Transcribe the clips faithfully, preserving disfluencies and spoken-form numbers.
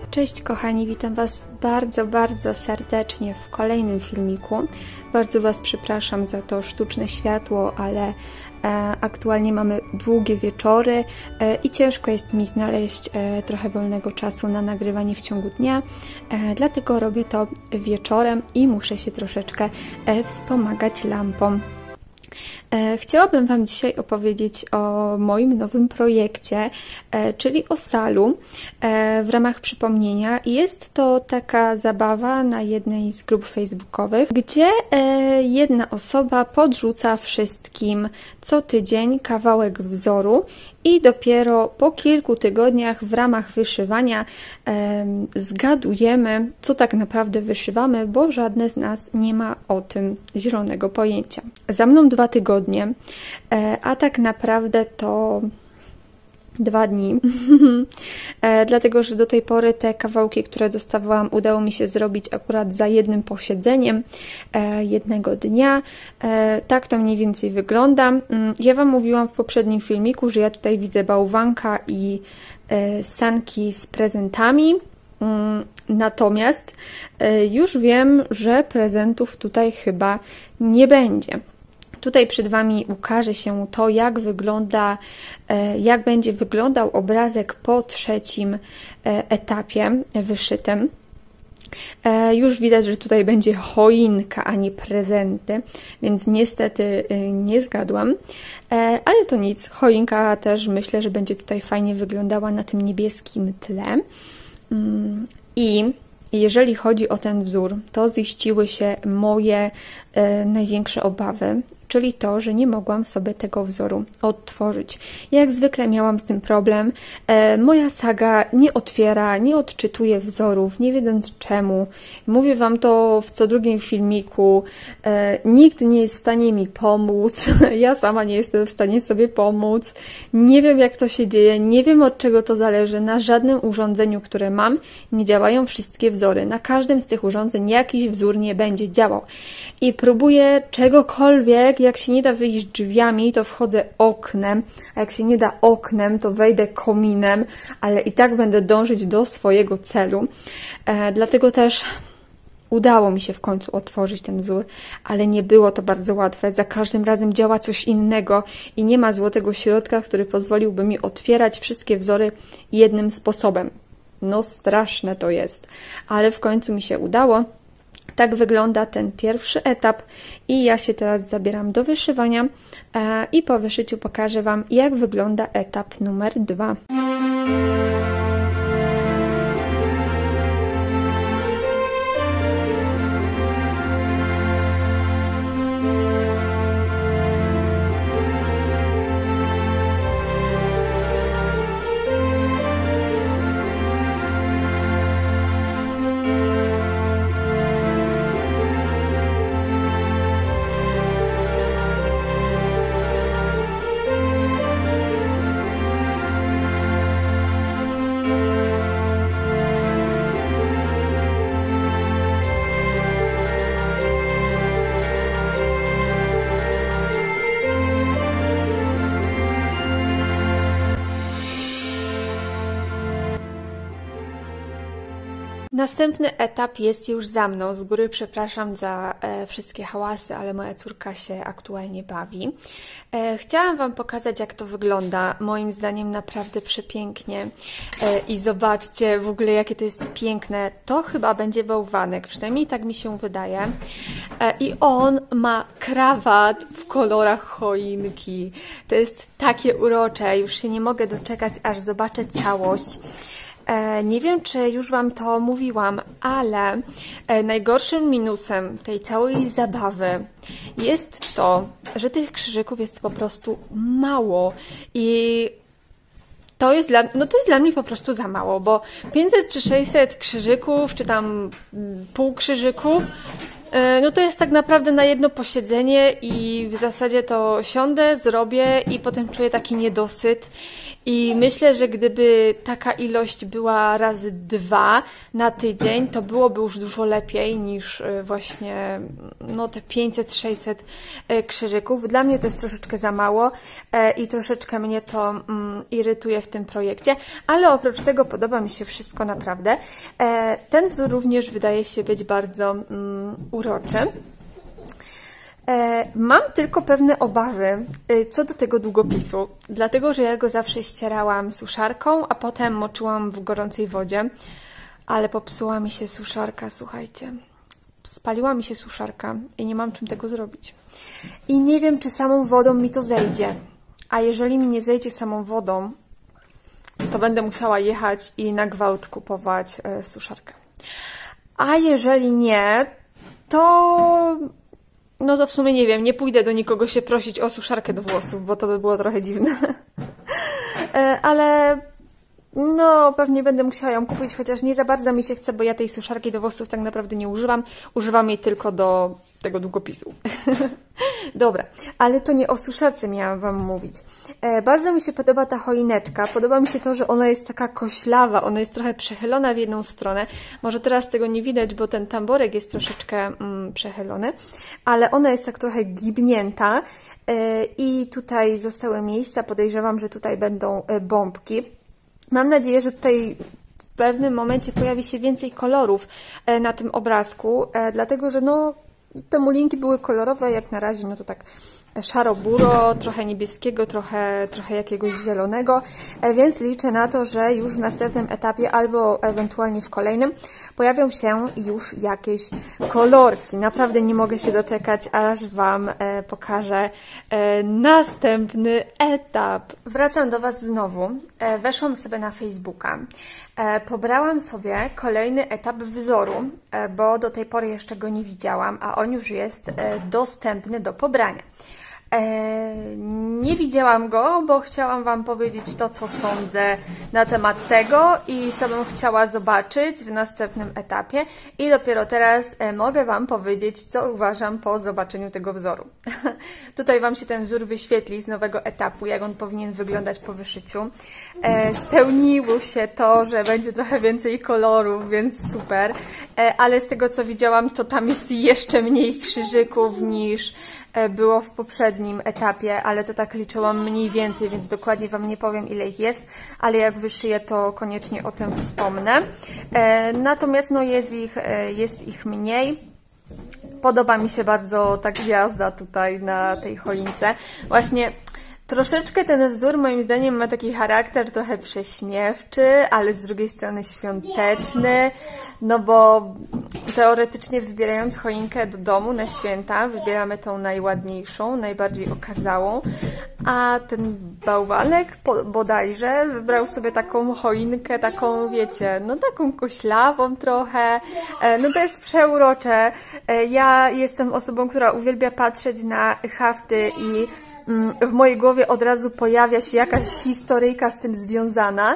Cześć kochani, witam Was bardzo, bardzo serdecznie w kolejnym filmiku. Bardzo Was przepraszam za to sztuczne światło, ale e, aktualnie mamy długie wieczory e, i ciężko jest mi znaleźć e, trochę wolnego czasu na nagrywanie w ciągu dnia. E, dlatego robię to wieczorem i muszę się troszeczkę e, wspomagać lampą. Chciałabym Wam dzisiaj opowiedzieć o moim nowym projekcie, czyli o salu w ramach przypomnienia. Jest to taka zabawa na jednej z grup facebookowych, gdzie jedna osoba podrzuca wszystkim co tydzień kawałek wzoru i dopiero po kilku tygodniach w ramach wyszywania e, zgadujemy, co tak naprawdę wyszywamy, bo żadne z nas nie ma o tym zielonego pojęcia. Za mną dwa tygodnie, e, a tak naprawdę to dwa dni, e, dlatego że do tej pory te kawałki, które dostawałam, udało mi się zrobić akurat za jednym posiedzeniem e, jednego dnia. E, tak to mniej więcej wygląda. Ja Wam mówiłam w poprzednim filmiku, że ja tutaj widzę bałwanka i e, sanki z prezentami. Natomiast e, już wiem, że prezentów tutaj chyba nie będzie. Tutaj przed Wami ukaże się to, jak wygląda, jak będzie wyglądał obrazek po trzecim etapie wyszytym. Już widać, że tutaj będzie choinka, a nie prezenty, więc niestety nie zgadłam, ale to nic. Choinka też myślę, że będzie tutaj fajnie wyglądała na tym niebieskim tle. I jeżeli chodzi o ten wzór, to ziściły się moje e, największe obawy, czyli to, że nie mogłam sobie tego wzoru odtworzyć. Jak zwykle miałam z tym problem. E, moja saga nie otwiera, nie odczytuje wzorów, nie wiedząc czemu. Mówię Wam to w co drugim filmiku. E, nikt nie jest w stanie mi pomóc. Ja sama nie jestem w stanie sobie pomóc. Nie wiem, jak to się dzieje, nie wiem, od czego to zależy. Na żadnym urządzeniu, które mam, nie działają wszystkie wzory. Na każdym z tych urządzeń jakiś wzór nie będzie działał. I próbuję czegokolwiek, jak się nie da wyjść drzwiami, to wchodzę oknem, a jak się nie da oknem, to wejdę kominem, ale i tak będę dążyć do swojego celu. E, dlatego też udało mi się w końcu otworzyć ten wzór, ale nie było to bardzo łatwe. Za każdym razem działa coś innego i nie ma złotego środka, który pozwoliłby mi otwierać wszystkie wzory jednym sposobem. No straszne to jest, ale w końcu mi się udało. Tak wygląda ten pierwszy etap i ja się teraz zabieram do wyszywania e, i po wyszyciu pokażę Wam, jak wygląda etap numer dwa. Następny etap jest już za mną. Z góry przepraszam za e, wszystkie hałasy, ale moja córka się aktualnie bawi. E, chciałam Wam pokazać, jak to wygląda. Moim zdaniem naprawdę przepięknie. E, I zobaczcie w ogóle, jakie to jest piękne. To chyba będzie bałwanek, przynajmniej tak mi się wydaje. E, I on ma krawat w kolorach choinki. To jest takie urocze. Już się nie mogę doczekać, aż zobaczę całość. Nie wiem, czy już Wam to mówiłam, ale najgorszym minusem tej całej zabawy jest to, że tych krzyżyków jest po prostu mało i to jest dla, no to jest dla mnie po prostu za mało, bo pięćset czy sześćset krzyżyków, czy tam pół krzyżyków No to jest tak naprawdę na jedno posiedzenie i w zasadzie to siądę, zrobię i potem czuję taki niedosyt. I myślę, że gdyby taka ilość była razy dwa na tydzień, to byłoby już dużo lepiej niż właśnie no, te pięćset sześćset krzyżyków. Dla mnie to jest troszeczkę za mało i troszeczkę mnie to mm, irytuje w tym projekcie, ale oprócz tego podoba mi się wszystko naprawdę. Ten wzór również wydaje się być bardzo mm, uroczy. Mam tylko pewne obawy co do tego długopisu, dlatego że ja go zawsze ścierałam suszarką, a potem moczyłam w gorącej wodzie, ale popsuła mi się suszarka, słuchajcie. Spaliła mi się suszarka i nie mam czym tego zrobić. I nie wiem, czy samą wodą mi to zejdzie. A jeżeli mi nie zejdzie samą wodą, to będę musiała jechać i na gwałt kupować suszarkę. A jeżeli nie, to... No to w sumie nie wiem, nie pójdę do nikogo się prosić o suszarkę do włosów, bo to by było trochę dziwne. Ale no pewnie będę musiała ją kupić, chociaż nie za bardzo mi się chce, bo ja tej suszarki do włosów tak naprawdę nie używam. Używam jej tylko do tego długopisu. Dobra, ale to nie o suszarce miałam Wam mówić. E, bardzo mi się podoba ta choineczka. Podoba mi się to, że ona jest taka koślawa, ona jest trochę przechylona w jedną stronę. Może teraz tego nie widać, bo ten tamborek jest troszeczkę mm, przechylony, ale ona jest tak trochę gibnięta e, i tutaj zostały miejsca. Podejrzewam, że tutaj będą e, bombki. Mam nadzieję, że tutaj w pewnym momencie pojawi się więcej kolorów e, na tym obrazku, e, dlatego że no te mulinki były kolorowe, jak na razie, no to tak szaro-buro, trochę niebieskiego, trochę, trochę jakiegoś zielonego, więc liczę na to, że już w następnym etapie albo ewentualnie w kolejnym pojawią się już jakieś kolorki. Naprawdę nie mogę się doczekać, aż Wam pokażę następny etap. Wracam do Was znowu. Weszłam sobie na Facebooka. Pobrałam sobie kolejny etap wzoru, bo do tej pory jeszcze go nie widziałam, a on już jest dostępny do pobrania. Nie widziałam go, bo chciałam Wam powiedzieć to, co sądzę na temat tego i co bym chciała zobaczyć w następnym etapie i dopiero teraz mogę Wam powiedzieć, co uważam po zobaczeniu tego wzoru. Tutaj Wam się ten wzór wyświetli z nowego etapu, jak on powinien wyglądać po wyszyciu. Spełniło się to, że będzie trochę więcej kolorów, więc super, ale z tego, co widziałam, to tam jest jeszcze mniej krzyżyków niż było w poprzednim etapie, ale to tak liczyłam mniej więcej, więc dokładnie Wam nie powiem, ile ich jest, ale jak wyszyję, to koniecznie o tym wspomnę. Natomiast no jest ich, jest ich mniej. Podoba mi się bardzo ta gwiazda tutaj na tej choince. Właśnie troszeczkę ten wzór moim zdaniem ma taki charakter trochę prześmiewczy, ale z drugiej strony świąteczny, no bo teoretycznie wybierając choinkę do domu na święta, wybieramy tą najładniejszą, najbardziej okazałą, a ten bałwanek bodajże wybrał sobie taką choinkę, taką wiecie, no taką koślawą trochę, no to jest przeurocze. Ja jestem osobą, która uwielbia patrzeć na hafty i w mojej głowie od razu pojawia się jakaś historyjka z tym związana,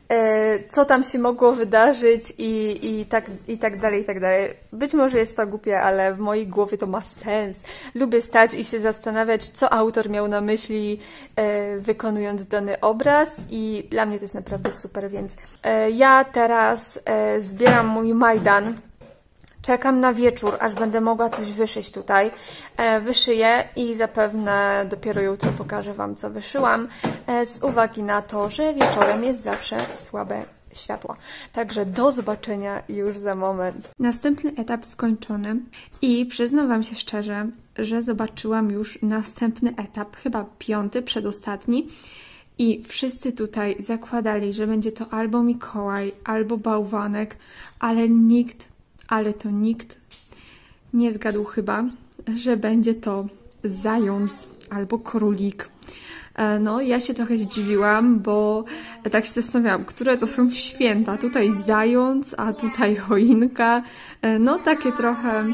co tam się mogło wydarzyć i, i, tak, i tak dalej, i tak dalej. Być może jest to głupie, ale w mojej głowie to ma sens. Lubię stać i się zastanawiać, co autor miał na myśli, wykonując dany obraz i dla mnie to jest naprawdę super, więc ja teraz zbieram mój Majdan. Czekam na wieczór, aż będę mogła coś wyszyć tutaj. E, wyszyję i zapewne dopiero jutro pokażę Wam, co wyszyłam, e, z uwagi na to, że wieczorem jest zawsze słabe światło. Także do zobaczenia już za moment. Następny etap skończony i przyznam Wam się szczerze, że zobaczyłam już następny etap, chyba piąty, przedostatni. I wszyscy tutaj zakładali, że będzie to albo Mikołaj, albo bałwanek, ale nikt ale to nikt nie zgadł chyba, że będzie to zając albo królik. No, ja się trochę zdziwiłam, bo tak się zastanawiałam, które to są święta. Tutaj zając, a tutaj choinka. No, takie trochę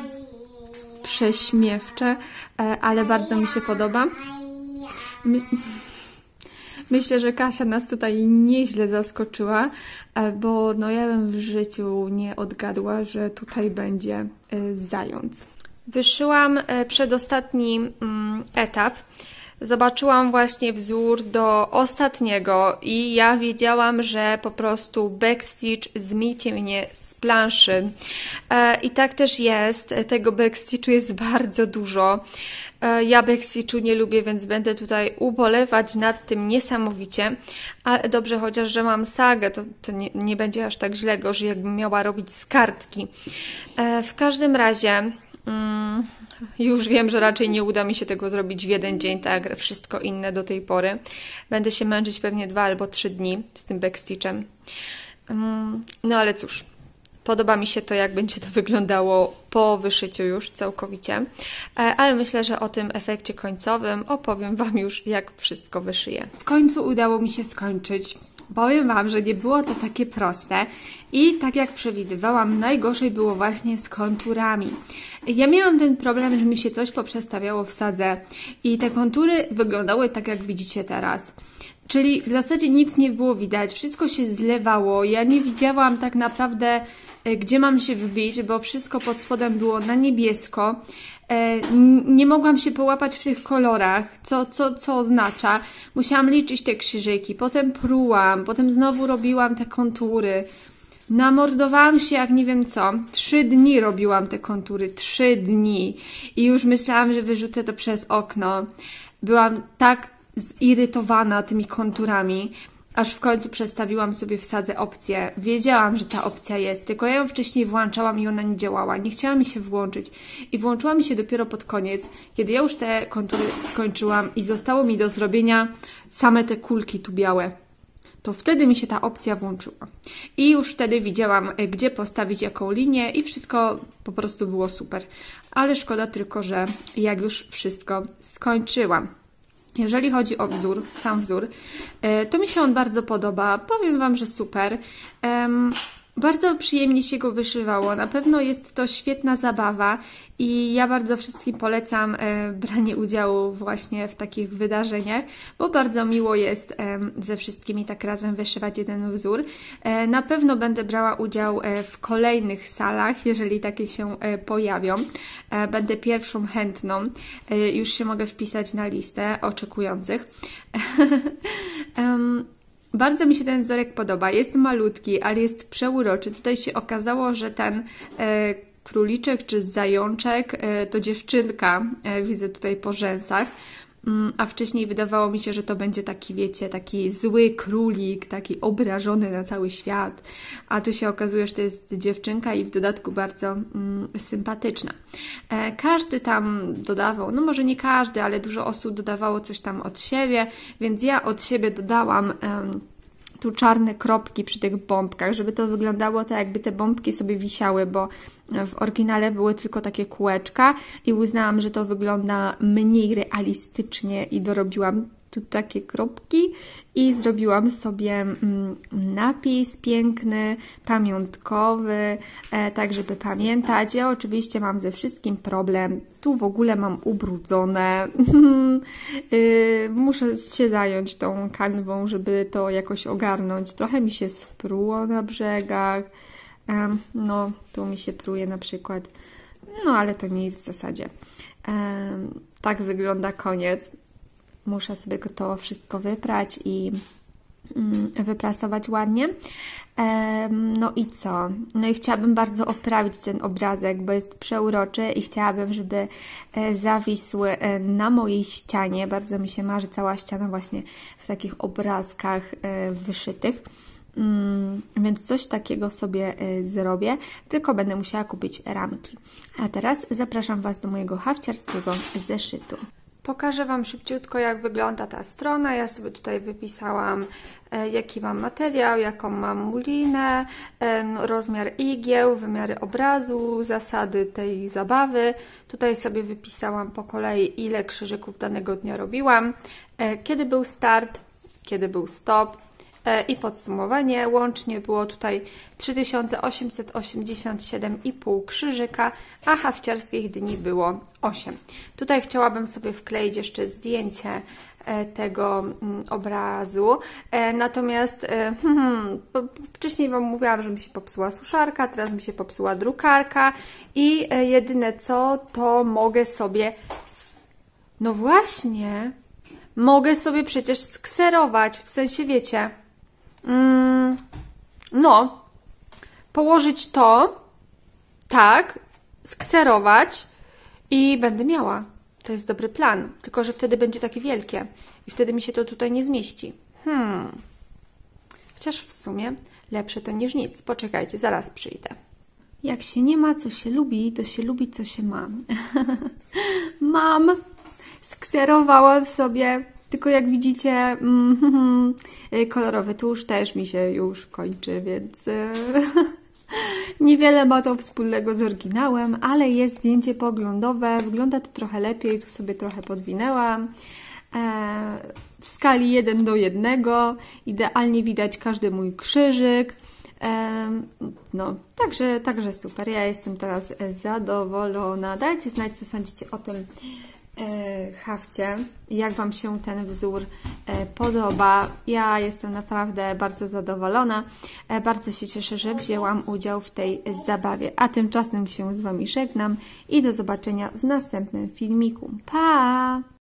prześmiewcze, ale bardzo mi się podoba. My... Myślę, że Kasia nas tutaj nieźle zaskoczyła, bo no ja bym w życiu nie odgadła, że tutaj będzie zając. Wyszyłam przedostatni etap. Zobaczyłam właśnie wzór do ostatniego i ja wiedziałam, że po prostu backstitch zmiecie mnie z planszy. I tak też jest. Tego backstitchu jest bardzo dużo. Ja backstitchu nie lubię, więc będę tutaj ubolewać nad tym niesamowicie. Ale dobrze, chociaż, że mam sagę, to, to nie, nie będzie aż tak źle gorzej, jakbym miała robić z kartki. W każdym razie... Mm, już wiem, że raczej nie uda mi się tego zrobić w jeden dzień, tak jak wszystko inne do tej pory. Będę się męczyć pewnie dwa albo trzy dni z tym backstitchem. Um, no ale cóż, podoba mi się to, jak będzie to wyglądało po wyszyciu już całkowicie. Ale myślę, że o tym efekcie końcowym opowiem Wam już, jak wszystko wyszyję. W końcu udało mi się skończyć. Powiem Wam, że nie było to takie proste i tak jak przewidywałam, najgorzej było właśnie z konturami. Ja miałam ten problem, że mi się coś poprzestawiało w sadze i te kontury wyglądały tak, jak widzicie teraz. Czyli w zasadzie nic nie było widać, wszystko się zlewało, ja nie widziałam tak naprawdę, gdzie mam się wbić, bo wszystko pod spodem było na niebiesko. Nie mogłam się połapać w tych kolorach, co, co, co oznacza. Musiałam liczyć te krzyżyki, potem prułam, potem znowu robiłam te kontury. Namordowałam się jak nie wiem co. Trzy dni robiłam te kontury, trzy dni. I już myślałam, że wyrzucę to przez okno. Byłam tak zirytowana tymi konturami, aż w końcu przestawiłam sobie w sadze opcję. Wiedziałam, że ta opcja jest, tylko ja ją wcześniej włączałam i ona nie działała. Nie chciała mi się włączyć. I włączyła mi się dopiero pod koniec, kiedy ja już te kontury skończyłam i zostało mi do zrobienia same te kulki tu białe. To wtedy mi się ta opcja włączyła. I już wtedy widziałam, gdzie postawić jaką linię i wszystko po prostu było super. Ale szkoda tylko, że jak już wszystko skończyłam. Jeżeli chodzi o wzór, sam wzór, to mi się on bardzo podoba. Powiem Wam, że super. Bardzo przyjemnie się go wyszywało. Na pewno jest to świetna zabawa i ja bardzo wszystkim polecam branie udziału właśnie w takich wydarzeniach, bo bardzo miło jest ze wszystkimi tak razem wyszywać jeden wzór. Na pewno będę brała udział w kolejnych salach, jeżeli takie się pojawią. Będę pierwszą chętną. Już się mogę wpisać na listę oczekujących. Bardzo mi się ten wzorek podoba. Jest malutki, ale jest przeuroczy. Tutaj się okazało, że ten e, króliczek czy zajączek e, to dziewczynka. E, widzę tutaj po rzęsach. Mm, a wcześniej wydawało mi się, że to będzie taki, wiecie, taki zły królik, taki obrażony na cały świat. A tu się okazuje, że to jest dziewczynka i w dodatku bardzo mm, sympatyczna. E, każdy tam dodawał, no może nie każdy, ale dużo osób dodawało coś tam od siebie, więc ja od siebie dodałam em, tu czarne kropki przy tych bombkach, żeby to wyglądało tak, jakby te bombki sobie wisiały, bo w oryginale były tylko takie kółeczka i uznałam, że to wygląda mniej realistycznie i dorobiłam tu takie kropki i zrobiłam sobie mm, napis piękny, pamiątkowy, e, tak żeby pamiętać. Ja oczywiście mam ze wszystkim problem. Tu w ogóle mam ubrudzone. yy, muszę się zająć tą kanwą, żeby to jakoś ogarnąć. Trochę mi się spruło na brzegach. E, no, tu mi się pruje na przykład. No, ale to nie jest w zasadzie. E, tak wygląda koniec. Muszę sobie to wszystko wyprać i mm, wyprasować ładnie. Ehm, no i co? No i chciałabym bardzo oprawić ten obrazek, bo jest przeuroczy i chciałabym, żeby e, zawisł e, na mojej ścianie. Bardzo mi się marzy cała ściana właśnie w takich obrazkach e, wyszytych. Mm, więc coś takiego sobie y, zrobię, tylko będę musiała kupić ramki. A teraz zapraszam Was do mojego hafciarskiego zeszytu. Pokażę Wam szybciutko, jak wygląda ta strona. Ja sobie tutaj wypisałam, e, jaki mam materiał, jaką mam mulinę, e, rozmiar igieł, wymiary obrazu, zasady tej zabawy. Tutaj sobie wypisałam po kolei, ile krzyżyków danego dnia robiłam, e, kiedy był start, kiedy był stop e, i podsumowanie. Łącznie było tutaj trzy tysiące osiemset osiemdziesiąt siedem i pół krzyżyka, a hafciarskich dni było osiem. Tutaj chciałabym sobie wkleić jeszcze zdjęcie tego obrazu. Natomiast hmm, wcześniej Wam mówiłam, że mi się popsuła suszarka, teraz mi się popsuła drukarka i jedyne co, to mogę sobie, no właśnie, mogę sobie przecież skserować, w sensie wiecie, mm, no, położyć to, tak, skserować i będę miała. To jest dobry plan, tylko że wtedy będzie takie wielkie i wtedy mi się to tutaj nie zmieści. Hmm. Chociaż w sumie lepsze to niż nic. Poczekajcie, zaraz przyjdę. Jak się nie ma, co się lubi, to się lubi, co się ma. Mam. Skserowałam sobie, tylko jak widzicie, mm, kolorowy tusz też mi się już kończy, więc niewiele ma to wspólnego z oryginałem, ale jest zdjęcie poglądowe, wygląda to trochę lepiej, tu sobie trochę podwinęłam. W skali jeden do jednego, idealnie widać każdy mój krzyżyk. No, także, także super, ja jestem teraz zadowolona. Dajcie znać, co sądzicie o tym hafcie, jak Wam się ten wzór podoba. Ja jestem naprawdę bardzo zadowolona. Bardzo się cieszę, że wzięłam udział w tej zabawie. A tymczasem się z Wami żegnam i do zobaczenia w następnym filmiku. Pa!